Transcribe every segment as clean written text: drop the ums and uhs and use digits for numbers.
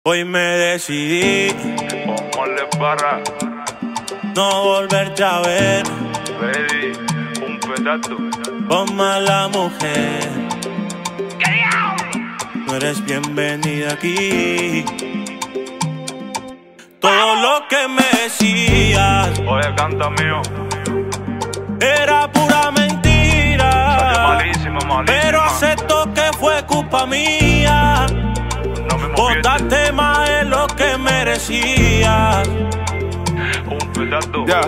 Hoy me decidí no volverte a ver. Ready, un pedazo. Con mala mujer, no eres bienvenida aquí. Todo lo que me decías, Oye, canta mío. era pura mentira. Salió malísimo, malísimo. Pero acepto que fue culpa mía. No me Por movies. darte más de lo que merecías. Un pedazo. Ya.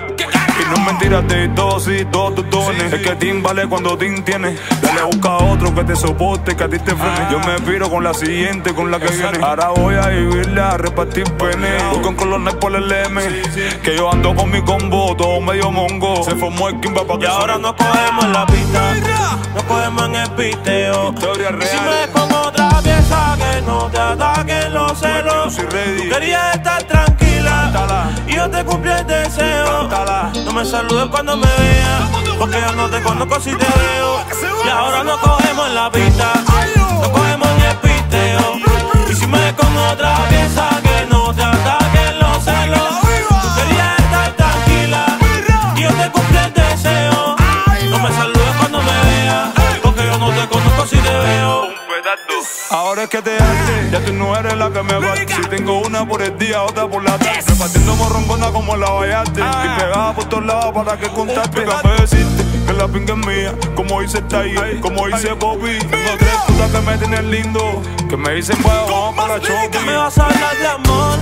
Y no es mentira, te di todo, sí, todos tus dones. Es que Tim vale cuando Tim tiene. Dale, busca otro que te soporte, que a ti te frene. Yo me piro con la siguiente, con la que viene. Ahora voy a vivirla, a repartir pene. Voy con colores por el M. Que yo ando con mi combo, todo medio mongo. Se formó el Kimba pa' que Y ahora suene. no cogemos la pista, no cogemos en el pisteo. Historia Y si real. me ves con otra pieza, que no te ataquen los celos. soy ready. Tú querías estar tranquila Cántala. y yo te cumplí el deseo. Cántala. No me saludes cuando me veas, porque yo no te conozco si te veo. Y ahora no cogemos en la pista, no cogemos en el pisteo. Y si me ves con otra pieza, que no te ataquen los celos. Tú querías estar tranquila y yo te cumplí el deseo. No me saludes cuando me veas, porque yo no te conozco si te veo. Un pedazo. Ahora es que te hace, ya tú no eres la que me va. Si tengo una por el día, otra por la tarde. Repartiendo morrongona como la vallarte. Y pegada por todos lados para que contarte. Para decirte que la pinga es mía, como dice Tai, como dice Bobby. Tengo tres putas que me tienen lindo, que me dicen bueno, vamos para ¿Qué Chucky. me vas a hablar de amor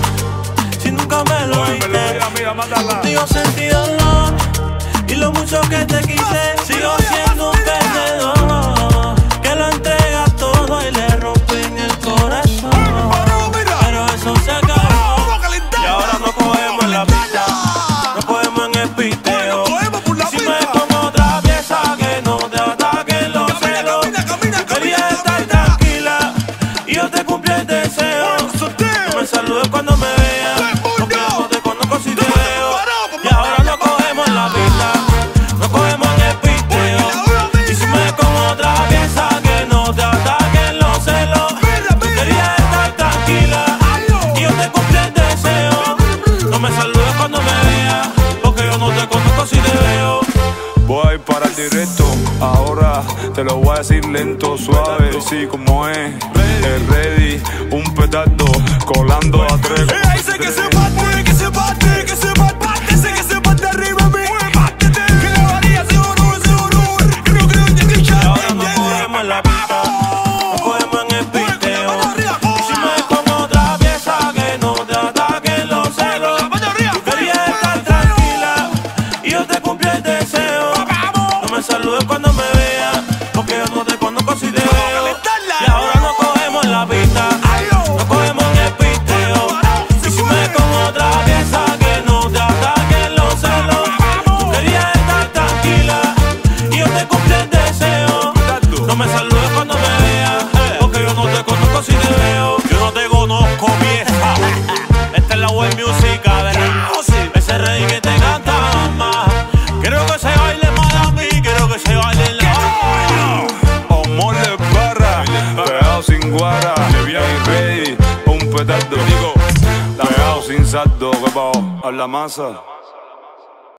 si nunca me lo diste? Amiga, mátala. Contigo sentí dolor y lo mucho que te quise. Sigo siendo un perdedor que lo entrega todo y le rompen el corazón. Pero eso se acabó y ahora no cogemos en la pista, no cogemos en el pisteo. Y si me ves con otra pieza, que no te ataquen los celos. Tú querías estar tranquila y yo te cumplí el deseo. No me saludes cuando me veas, porque yo no te conozco si te veo. Y ahora no cogemos en la pista, no cogemos en el pisteo. Y si me ves con otra pieza, que no te ataquen los celos. Tú querías estar tranquila y yo te cumplí el deseo. No me saludes cuando me veas, porque yo no te conozco si te veo. Voy para el directo, ahora te lo voy a decir lento, suave, sí como es ready, un petardo, colando a tres. Dice que se parte, que se parte, que se parte, dice que se parte arriba de mí. Bátete, que le varía ese honor, creo que no te Y escuchas. ahora no cogemos en la pista, no cogemos en el pisteo. Y si me ves con otra pieza, que no te ataquen los celos. Tú querías estar tranquila y yo te cumplí el deseo. No me saludes cuando me veas, porque yo no te conozco si te veo. Y ahora no cogemos en la pista, no cogemos en el pisteo. Y si me ves con otra pieza, que no te ataquen los celos. Tú querías estar tranquila y yo te cumplí el deseo. No me saludes cuando me veas, porque yo no te conozco si te veo. Yo no te conozco, vieja. Esta es la web music, ¿verdad? Ese rey que te canta, mamá. Quiero que se baile para mí, quiero que se baile en la. Amor de barra, pegado sin guara, ready, un petardo, pegado sin saldo, que pa' a la masa.